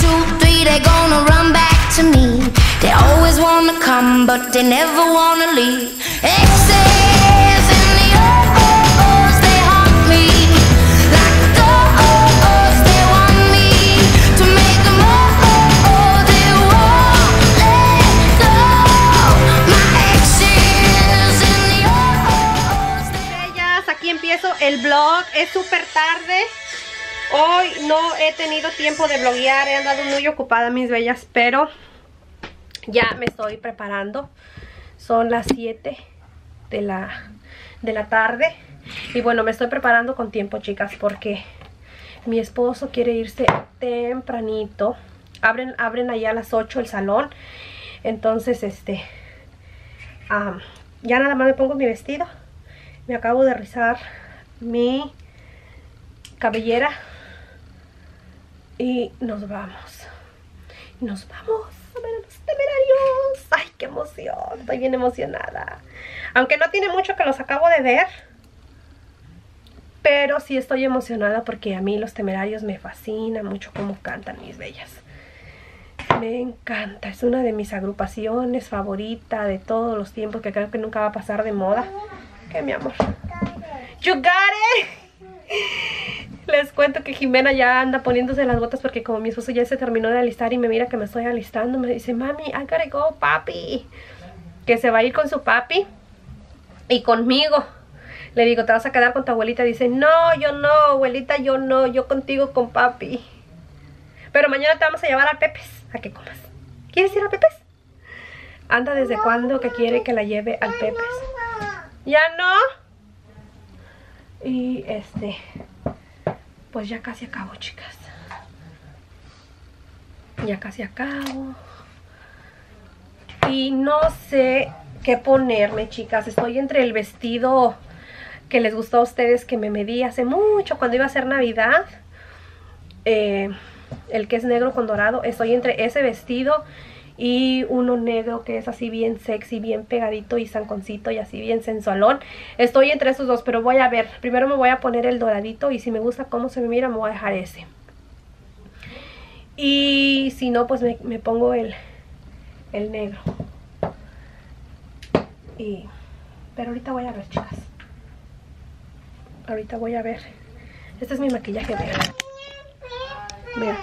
2, 3, they're gonna run back to me. They always wanna come, but they never wanna leave. Exes in the oh-oh-ohs, they haunt me. Like the oh-oh-ohs, they want me to make them oh-oh-oh, they won't let go. My exes in the oh-oh-ohs, Bellas, aquí empiezo el vlog. Es súper tarde. Hoy no he tenido tiempo de vloguear, he andado muy ocupada, mis bellas, pero ya me estoy preparando. Son las 7 de la tarde. Y bueno, me estoy preparando con tiempo, chicas, porque mi esposo quiere irse tempranito. Abren allá a las 8 el salón. Entonces, ya nada más me pongo mi vestido. Me acabo de rizar mi cabellera. Y nos vamos. Nos vamos a ver a los Temerarios. ¡Ay, qué emoción! Estoy bien emocionada. Aunque no tiene mucho que los acabo de ver. Pero sí estoy emocionada porque a mí los Temerarios me fascina mucho cómo cantan, mis bellas. Me encanta. Es una de mis agrupaciones favoritas de todos los tiempos, que creo que nunca va a pasar de moda. ¿Qué, mi amor? You got it. Les cuento que Jimena ya anda poniéndose las botas porque como mi esposo ya se terminó de alistar y me mira que me estoy alistando, me dice, mami, I gotta go, papi. Que se va a ir con su papi y conmigo. Le digo, ¿te vas a quedar con tu abuelita? Dice, no, yo no, abuelita, yo no, yo contigo con papi. Pero mañana te vamos a llevar a Pepes a que comas. ¿Quieres ir a Pepes? Anda desde cuándo que quiere que la lleve al Pepes. ¿Ya no? Y pues ya casi acabo, chicas. Ya casi acabo. Y no sé qué ponerme, chicas. Estoy entre el vestido que les gustó a ustedes, que me medí hace mucho cuando iba a ser Navidad. El que es negro con dorado. Estoy entre ese vestido y uno negro que es así bien sexy, bien pegadito y zanconcito y así bien sensualón. Estoy entre esos dos, pero voy a ver. Primero me voy a poner el doradito y si me gusta cómo se me mira, me voy a dejar ese. Y si no, pues me pongo el negro. Pero ahorita voy a ver, chicas. Ahorita voy a ver. Este es mi maquillaje, vean. Vean.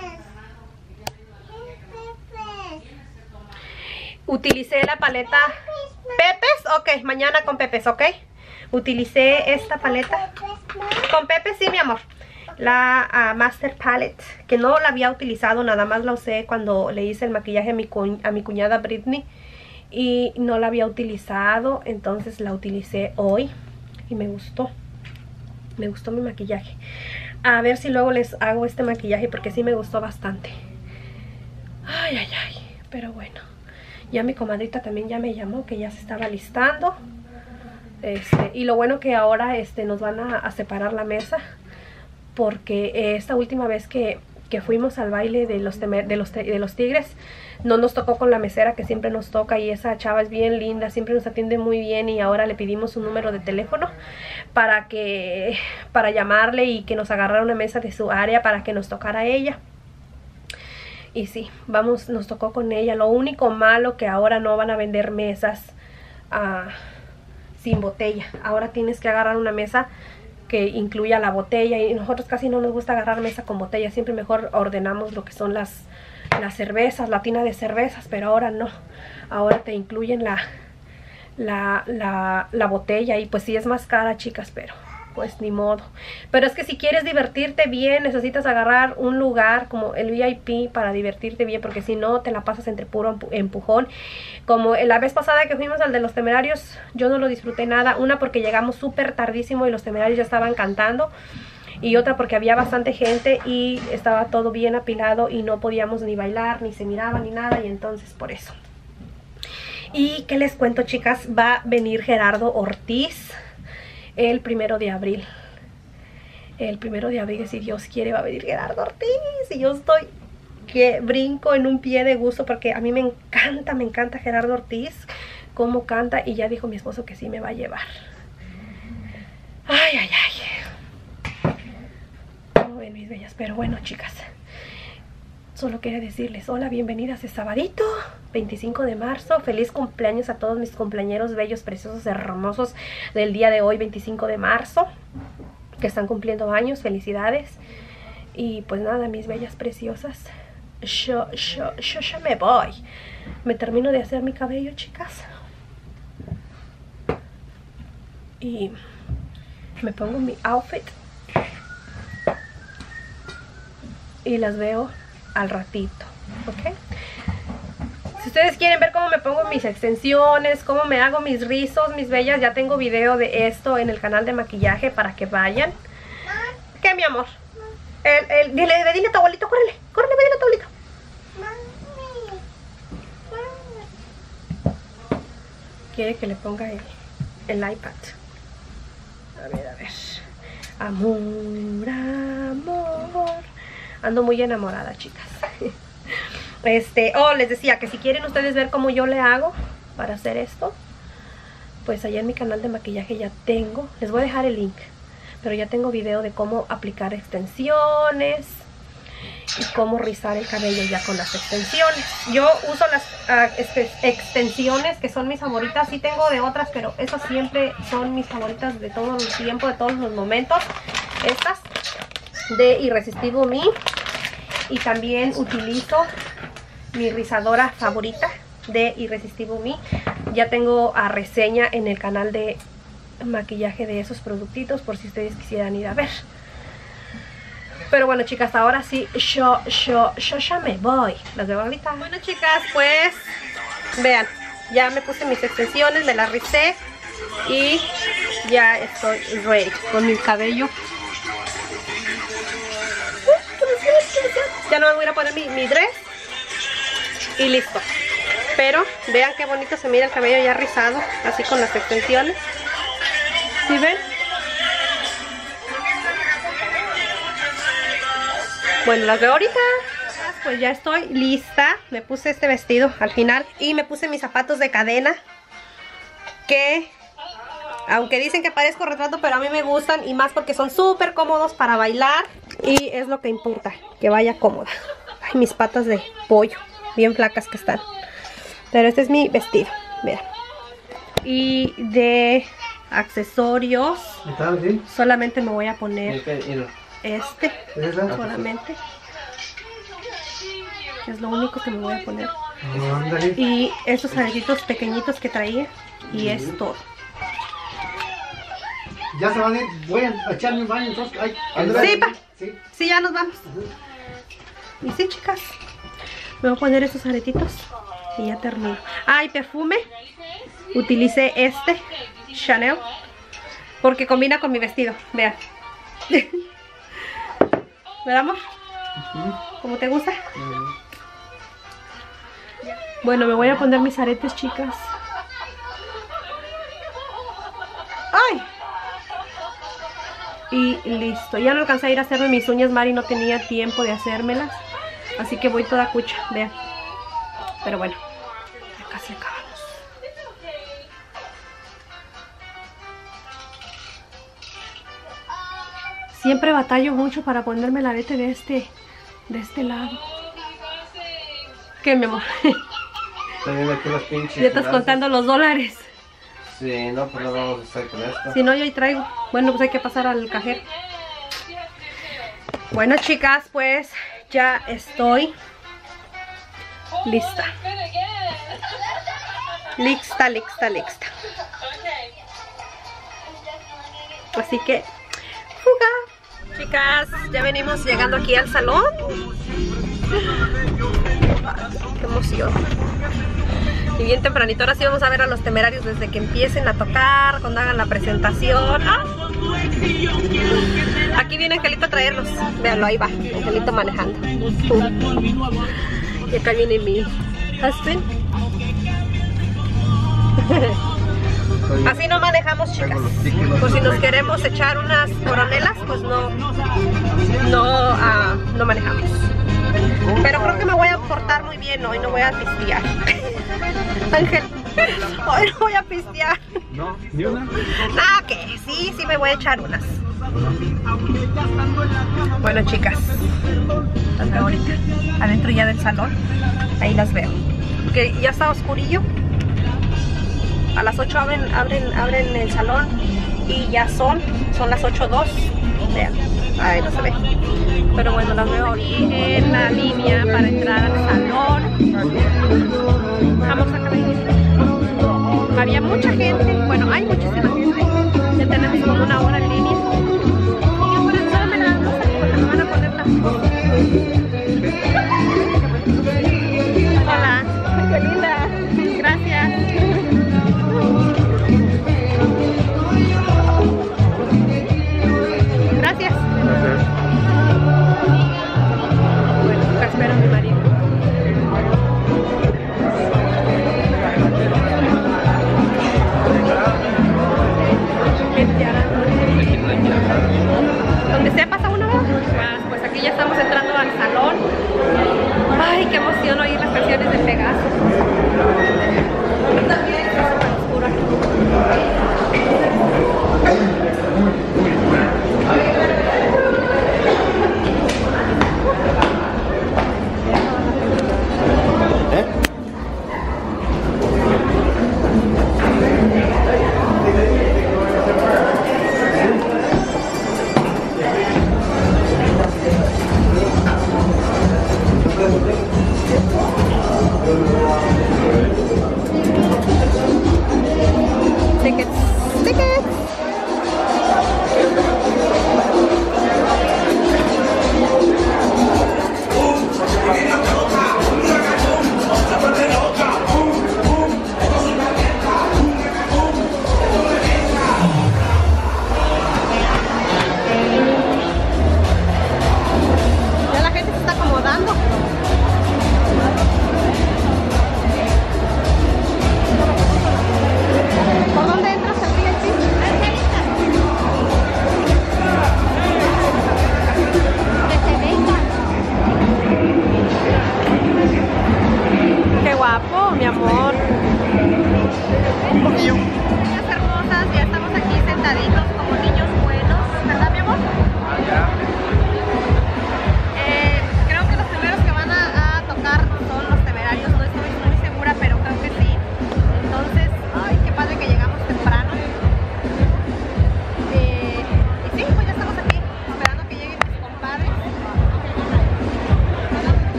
Utilicé la paleta Pepes, ok, mañana con Pepes, ok. Utilicé esta paleta con Pepes, sí, mi amor. La Master Palette, que no la había utilizado, nada más la usé cuando le hice el maquillaje a mi cuñada Britney. Y no la había utilizado, entonces la utilicé hoy y me gustó. Me gustó mi maquillaje. A ver si luego les hago este maquillaje porque sí me gustó bastante. Ay, ay, ay, pero bueno. Ya mi comadrita también ya me llamó, que ya se estaba listando. Y lo bueno que ahora nos van a separar la mesa. Porque esta última vez que fuimos al baile de los tigres, no nos tocó con la mesera que siempre nos toca. Y esa chava es bien linda, siempre nos atiende muy bien. Y ahora le pedimos un número de teléfono para llamarle y que nos agarrara una mesa de su área para que nos tocara a ella. Y sí, nos tocó con ella. Lo único malo que ahora no van a vender mesas sin botella. Ahora tienes que agarrar una mesa que incluya la botella. Y nosotros casi no nos gusta agarrar mesa con botella. Siempre mejor ordenamos lo que son las cervezas, la tina de cervezas. Pero ahora no. Ahora te incluyen la botella. Y pues sí es más cara, chicas, pero pues ni modo. Pero es que si quieres divertirte bien, necesitas agarrar un lugar como el VIP para divertirte bien, porque si no te la pasas entre puro empujón. Como la vez pasada que fuimos al de los Temerarios, yo no lo disfruté nada. Una porque llegamos súper tardísimo y los Temerarios ya estaban cantando. Y otra porque había bastante gente y estaba todo bien apilado y no podíamos ni bailar, ni se miraba, ni nada. Y entonces por eso. Y qué les cuento, chicas, va a venir Gerardo Ortiz el 1 de abril. El 1 de abril, si Dios quiere, va a venir Gerardo Ortiz. Y yo estoy que brinco en un pie de gusto porque a mí me encanta Gerardo Ortiz, cómo canta. Y ya dijo mi esposo que sí me va a llevar. Ay, ay, ay. Como ven, mis bellas. Pero bueno, chicas, Solo quería decirles hola, bienvenidas a sabadito 25 de marzo. Feliz cumpleaños a todos mis cumpleañeros bellos, preciosos, hermosos del día de hoy, 25 de marzo, que están cumpliendo años. Felicidades. Y pues nada, mis bellas preciosas, yo ya me voy. Me termino de hacer mi cabello, chicas, y me pongo mi outfit y las veo al ratito, ¿ok? Si ustedes quieren ver cómo me pongo mis extensiones, cómo me hago mis rizos, mis bellas, ya tengo video de esto en el canal de maquillaje para que vayan. ¿Qué, mi amor? Dile a tu abuelito, córrele, córrele, dile a tu abuelito. Quiere que le ponga el iPad. A ver. Amor, amor. Ando muy enamorada, chicas. Les decía que si quieren ustedes ver cómo yo le hago para hacer esto, pues allá en mi canal de maquillaje ya tengo. Les voy a dejar el link. Pero ya tengo video de cómo aplicar extensiones y cómo rizar el cabello ya con las extensiones. Yo uso las extensiones que son mis favoritas. Sí tengo de otras, pero esas siempre son mis favoritas de todo el tiempo, de todos los momentos. Estas de Irresistible Me. Y también utilizo mi rizadora favorita de Irresistible Me. Ya tengo reseña en el canal de maquillaje de esos productitos por si ustedes quisieran ir a ver. Pero bueno, chicas, ahora sí, yo ya me voy. Las veo ahorita. Bueno, chicas, pues vean, ya me puse mis extensiones, me las ricé y ya estoy ready con mi cabello. Ya no me voy a poner mi dress y listo. Pero vean qué bonito se mira el cabello ya rizado, así con las extensiones. ¿Sí ven? Bueno, las veo ahorita. Pues ya estoy lista. Me puse este vestido al final y me puse mis zapatos de cadena, que aunque dicen que parezco retrato, pero a mí me gustan, y más porque son súper cómodos para bailar, y es lo que importa, que vaya cómoda. Ay, mis patas de pollo, bien flacas que están. Pero este es mi vestido, vean. Y de accesorios solamente me voy a poner este solamente, que es lo único que me voy a poner, y estos aretitos pequeñitos que traía, y es todo. Ya se van a ir, voy a echarme un baño entonces. Sí, ya nos vamos. Y sí, chicas, me voy a poner estos aretitos y ya termino. Y perfume, utilicé este Chanel porque combina con mi vestido, vean. ¿Verdad, amor? ¿Cómo te gusta? Bueno, me voy a poner mis aretes, chicas. ¡Ay! Y listo. Ya no alcancé a ir a hacerme mis uñas. Mari no tenía tiempo de hacérmelas, así que voy toda cucha, vean. Pero bueno, ya casi acabamos. Siempre batallo mucho para ponerme el arete de este lado. ¿Qué, mi amor? También aquí los pinches. Ya estás contando los dólares. Sí, no, pues no vamos a estar con esto. Si no, yo ahí traigo. Bueno, pues hay que pasar al cajero. Bueno, chicas, pues ya estoy lista. Lista. Así que, fuga. Chicas, ya venimos llegando aquí al salón. Qué emoción. Y bien tempranito, ahora sí vamos a ver a los Temerarios desde que empiecen a tocar, cuando hagan la presentación. Aquí viene Angelito a traerlos. Véanlo, ahí va, Angelito manejando. Y acá viene mi husband. Así no manejamos, chicas. Pues si nos queremos echar unas coronelas, pues no manejamos. Pero creo que me voy a portar muy bien hoy, no voy a pistear. Ángel, hoy no voy a pistear. No, ni una. Que sí me voy a echar unas. Bueno, chicas, las veo ahorita adentro ya del salón. Ahí las veo. Que ya está oscurillo. A las 8 abren el salón y ya son las 8:02. Vean, ahí no se ve. Pero bueno, las veo aquí en la línea para entrar al salón. Vamos a sacar. Había mucha gente, bueno, hay muchísima gente. Ya tenemos como una hora en línea. Y yo por eso me la ando porque me van a poner la. Hola, qué linda. Gracias. Gracias. Bueno, acá espero a mi marido. Donde sea pasa una vez. Pues aquí ya estamos entrando al salón. Ay, qué emoción oír las canciones de Pegaso. También está súper oscuro aquí.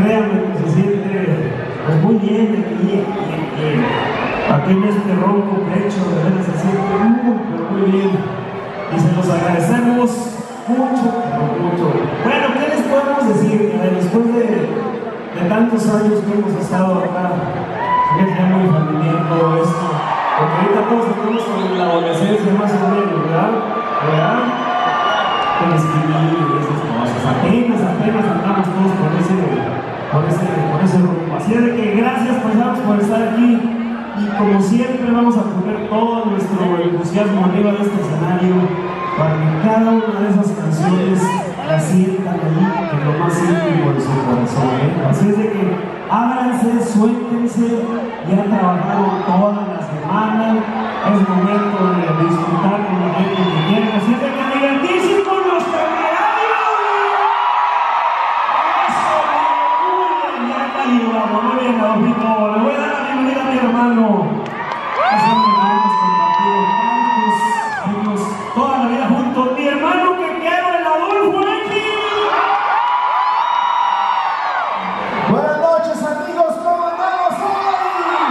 créanme que se siente pues, muy bien aquí en este ronco pecho, de verdad se siente pero muy bien. Y se los agradecemos mucho, pero mucho. Bueno, ¿qué les podemos decir? Después de tantos años que hemos estado acá, es ya muy familiar todo esto, porque ahorita todos estamos con la adolescencia más o menos, ¿verdad? Con escribir y esas cosas. Apenas andamos todos por ese rumbo. Así es de que gracias pues por estar aquí. Y como siempre vamos a poner todo nuestro entusiasmo arriba de este escenario para que cada una de esas canciones la sientan ahí en lo más íntimo de su corazón. Así es de que ábranse, suéltense, ya trabajaron toda la semana, es momento de disfrutar con la gente que quieren. Así es de que divertirse con los temerarios. Eso, muy bien, ya calibramos, muy bien, Adolfito. Le voy a dar la bienvenida a mi hermano. Es hombre que hemos compartido tantos años, toda la vida juntos. Mi hermano que quiero, el Adolfo X. Buenas noches, amigos, ¿cómo andamos hoy?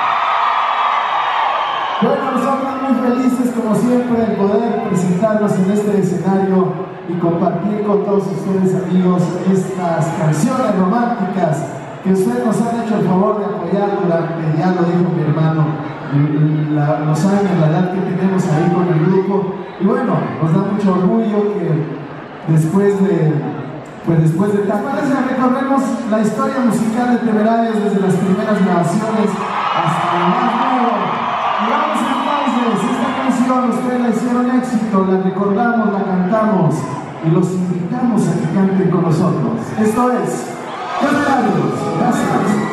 Bueno, nosotros muy felices como siempre de poder presentarnos en este escenario y compartir con todos ustedes, amigos, estas canciones románticas que ustedes nos han hecho el favor de apoyar durante, ya lo dijo mi hermano, los años, la edad que tenemos ahí con el grupo. Y bueno, nos da mucho orgullo que después de recorremos la historia musical de Temerarios desde las primeras grabaciones hasta lo más nuevo. Y vamos entonces, esta canción ustedes la hicieron éxito, la recordamos, la cantamos y los invitamos a que canten con nosotros. Esto es Temerarios. Gracias.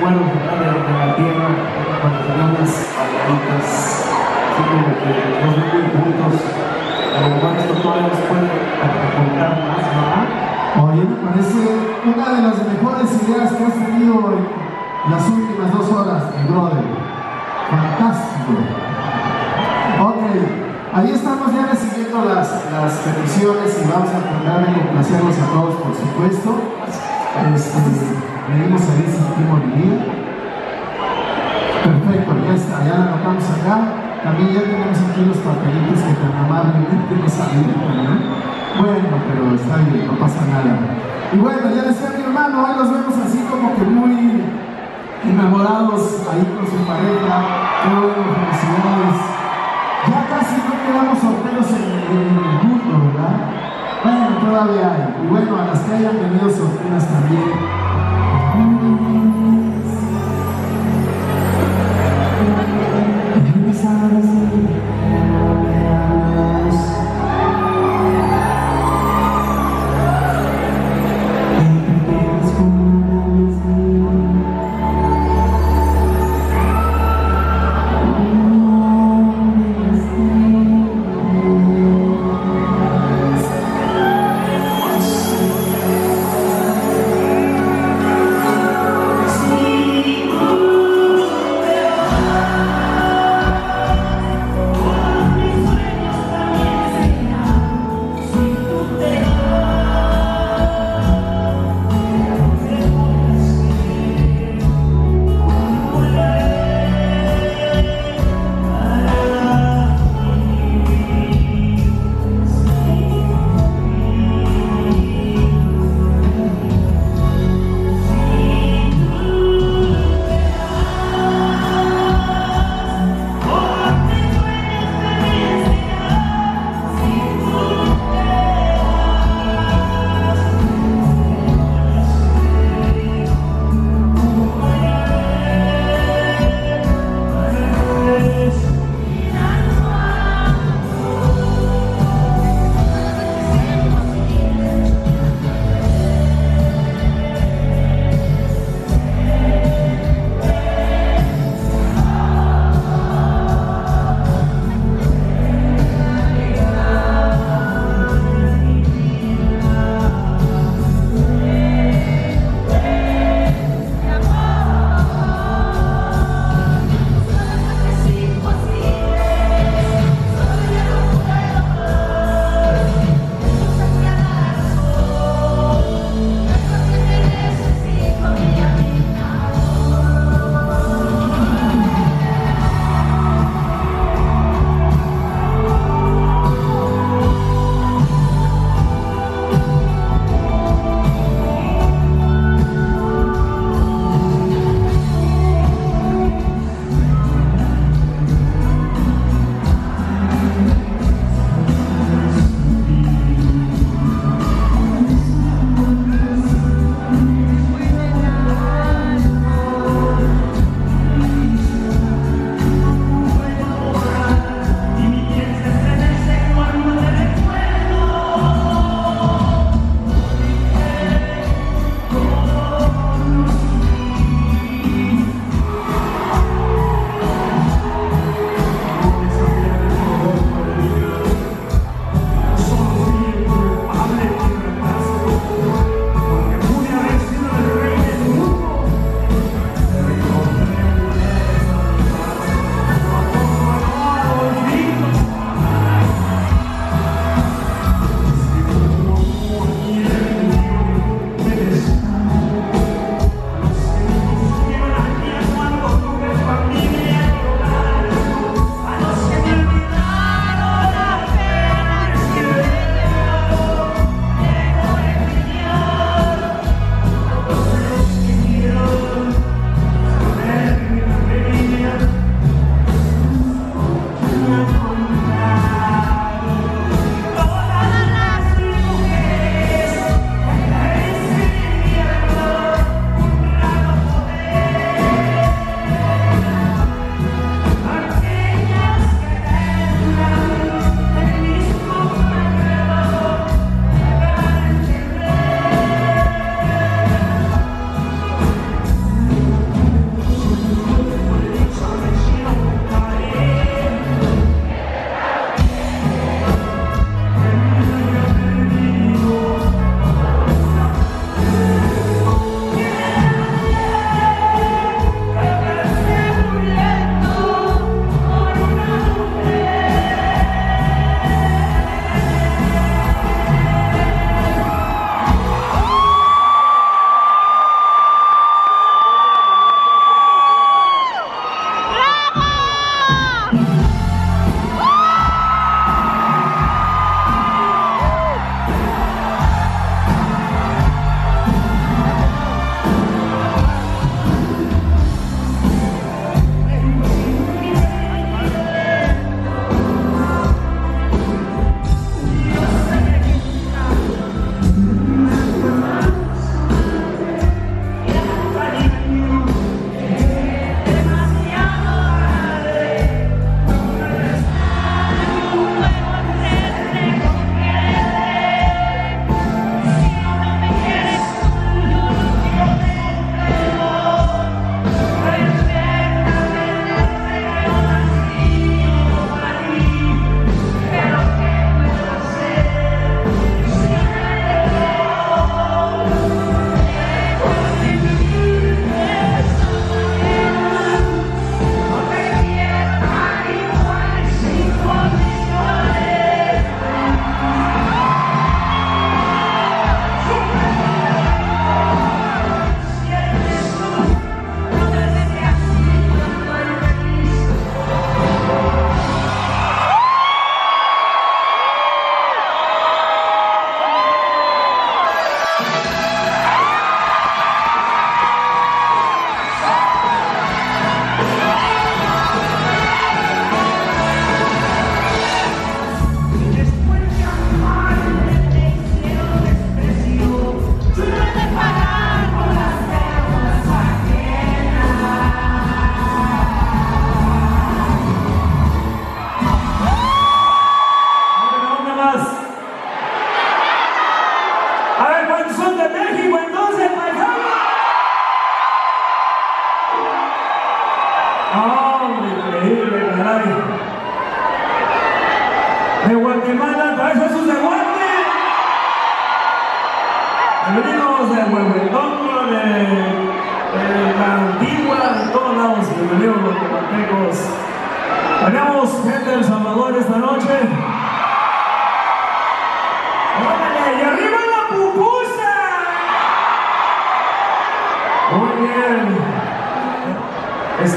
recuerdos, ¿verdad? De la tierra, cuando teníamos las palomitas, así como que nos ven muy juntos. A lo mejor esto todavía nos puede aportar más, ¿verdad? Oye, me parece una de las mejores ideas que has tenido en las últimas 2 horas, mi brother. Fantástico. Ok, ahí estamos ya recibiendo las peticiones y vamos a tratar de complacerlos a todos, por supuesto. Venimos ahí sin tiempo vivir. Perfecto, ya está, ya la anotamos acá. También ya tenemos aquí los papelitos que tan amablemente nos ayudan, ¿no? Bueno, pero está bien, no pasa nada. Y bueno, ya decía mi hermano, hoy los vemos así como que muy enamorados ahí con su pareja. Qué bueno, felicidades. Ya casi no quedamos solteros en el mundo, ¿verdad? Bueno, todavía hay. Y bueno, a las que hayan venido solteras también.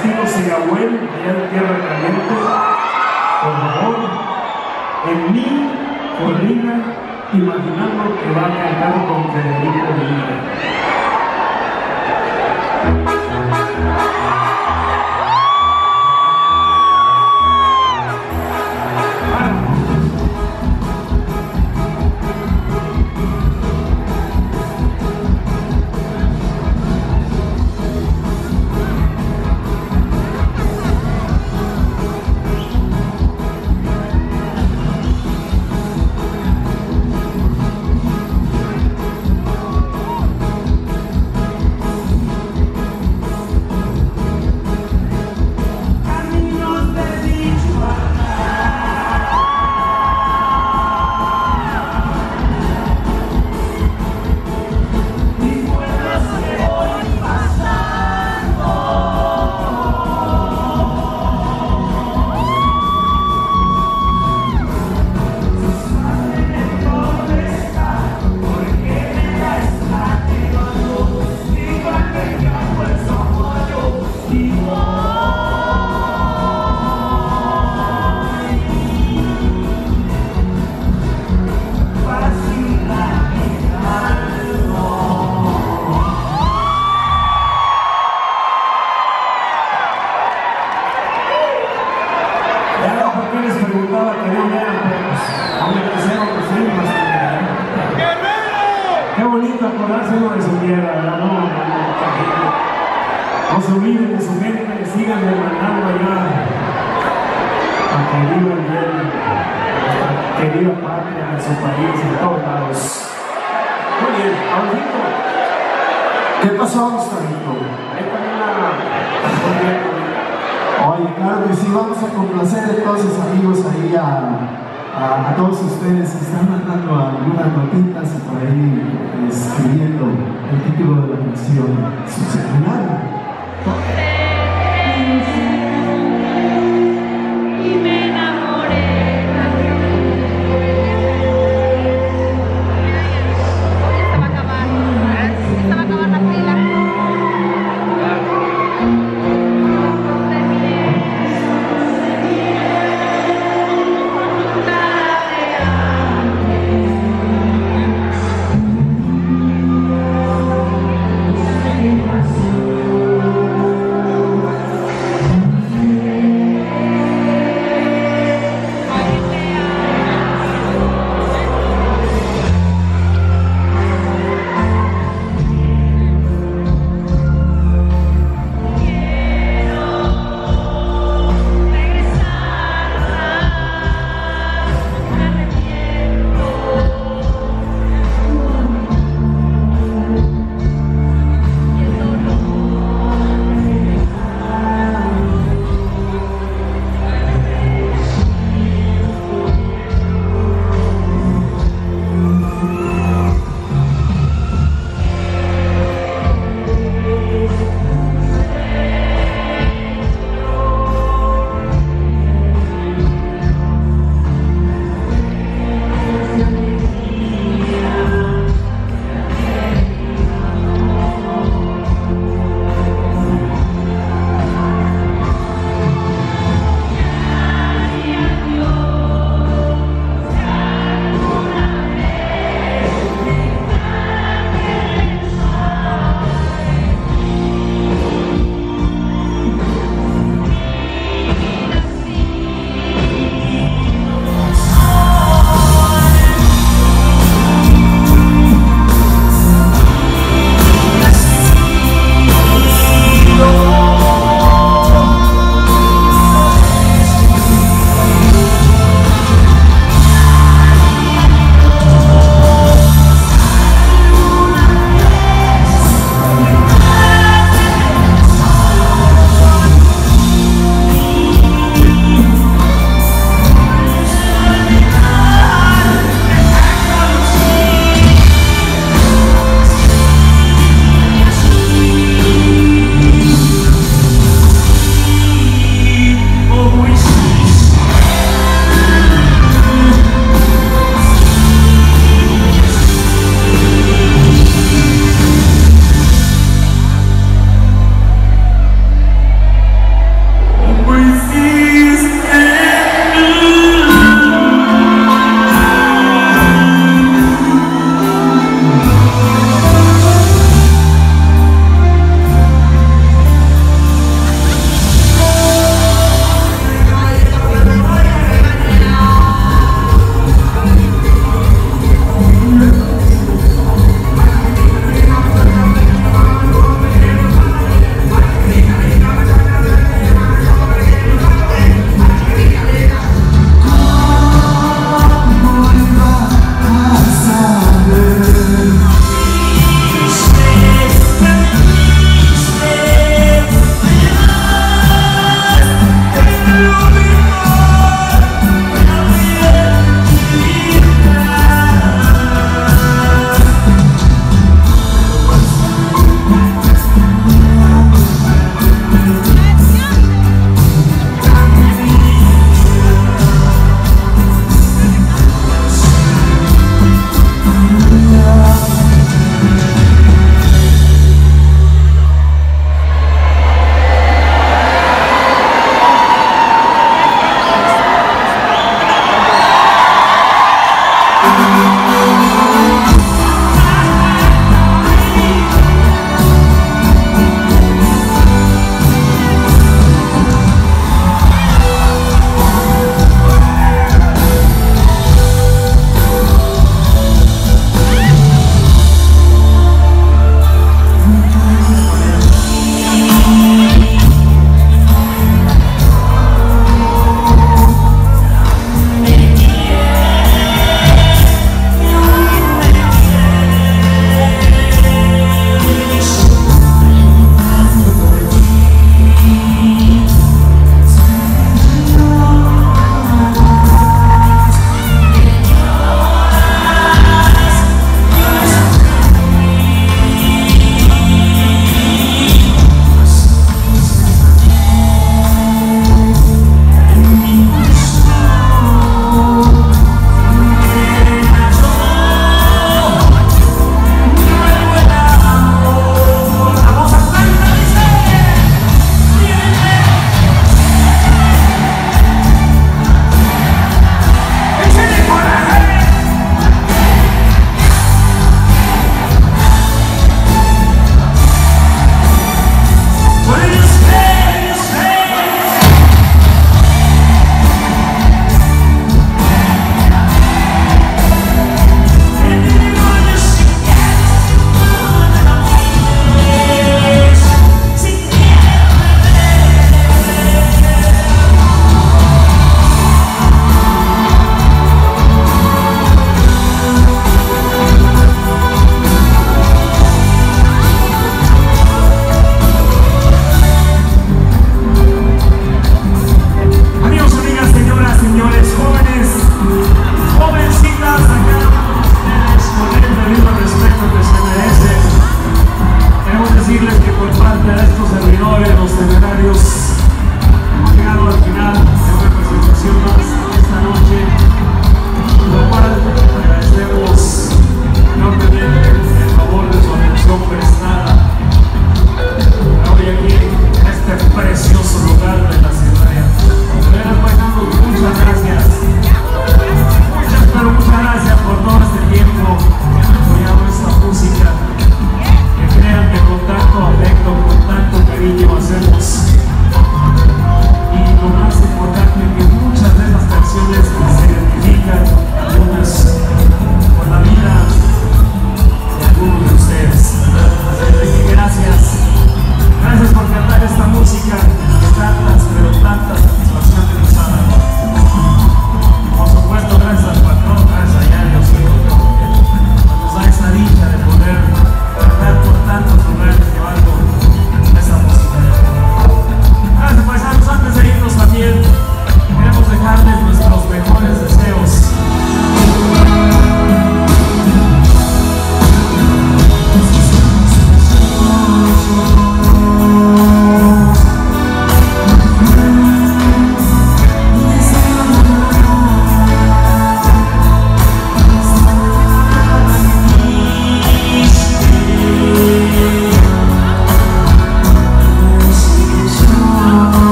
estilo Segahuel, allá de Tierra Caliente. Por favor, en mí, Corrina, imaginando que va a cantar con Federico Villa. Qué bonito acordarse uno de su tierra, ¿verdad? No se olviden de su gente, sigan demandando allá a que viva el bien, a que viva patria en su país, en todos lados. Muy bien, Audito. ¿Qué pasó, Gustavito? Ahí también Oye, claro que sí, vamos a complacer entonces, amigos, ahí a todos ustedes que están mandando algunas notitas y por ahí escribiendo el título de la canción, su celular. Y me enamoré. Se va a acabar. Se va a acabar la pila. Bye.